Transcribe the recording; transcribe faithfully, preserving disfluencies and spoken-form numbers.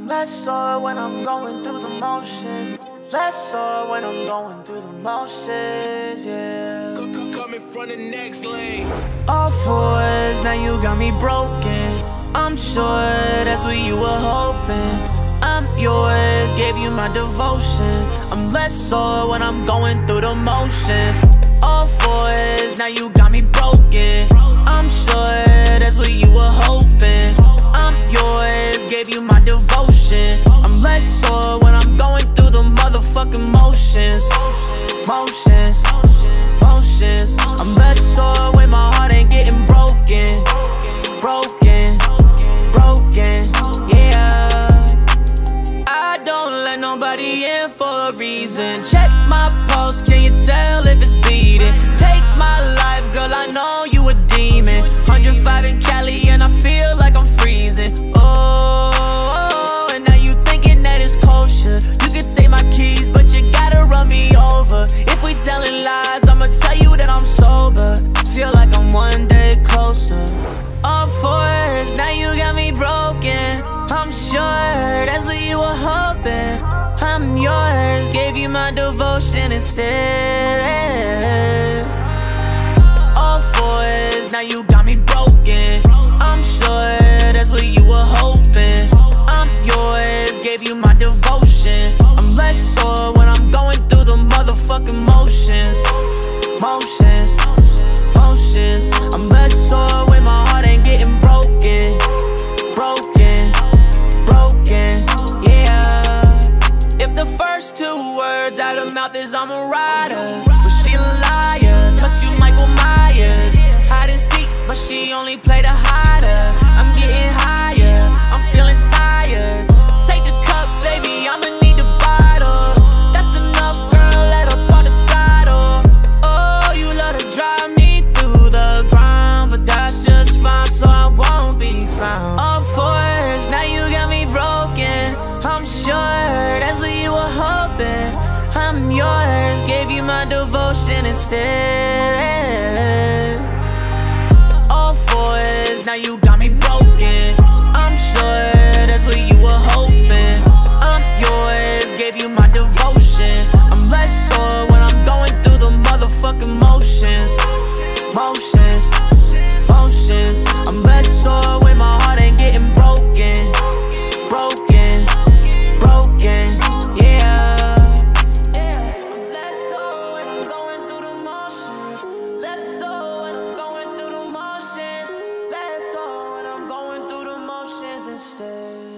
I'm less sore when I'm going through the motions. Less sore when I'm going through the motions, yeah. Coming from the next lane. All fours, now you got me broken. I'm sure that's what you were hoping. I'm yours, gave you my devotion. I'm less sore when I'm going through the motions. All fours, now you got me broken. I'm sure that's what you were hoping. I'm yours, gave you my devotion. I'm less sore when I'm going through the motherfucking motions. Motions, motions. I'm less sore when my heart ain't getting broken. Broken, broken, yeah. I don't let nobody in for a reason. Check my pulse, can you tell if it's beating? Take my life, girl, I know you a demon. one oh five in Cali and I feel like I'm freezing. Oh, and now you thinking that it's kosher. You can take my keys, but you gotta run me over. If we telling lies, I'ma tell you that I'm sober. Feel like I'm one day closer. All fours, now you got me broken. I'm sure that's what you were hoping. I'm yours, gave you my devotion instead. All fours, now you got me broken. I'm sure that's what you were hoping. I'm yours, gave you my devotion. I'm less sore when I'm going through the motherfucking motions. Motions, motions. I'm less sore when my heart ain't getting broken. Broken, broken, yeah. If the first two words out of mouth is I'm a rider, but she a liar, cut you Michael Myers. Hide and seek, but she only play the hider. I'm getting higher, I'm feeling tired. Take the cup, baby, I'ma need the bottle. That's enough, girl, let up all the throttle. Oh, you love to drive me through the ground, but that's just fine, so I won't be found. All fours, now you got me broken. I'm sure that's what you were hoping. I'm yours, gave you my devotion instead. All fours, now you got me broken. I'm sure that's what you were hoping. I'm yours, gave you my devotion. I'm less sore when I'm going through the motherfucking motions. Motions, motions. I'm less sore when my heart ain't getting broken. Broken, broken, yeah. I'm less sore when I'm going through the motions. Less sore when I'm going through the motions. Less sore when I'm going through the motions instead.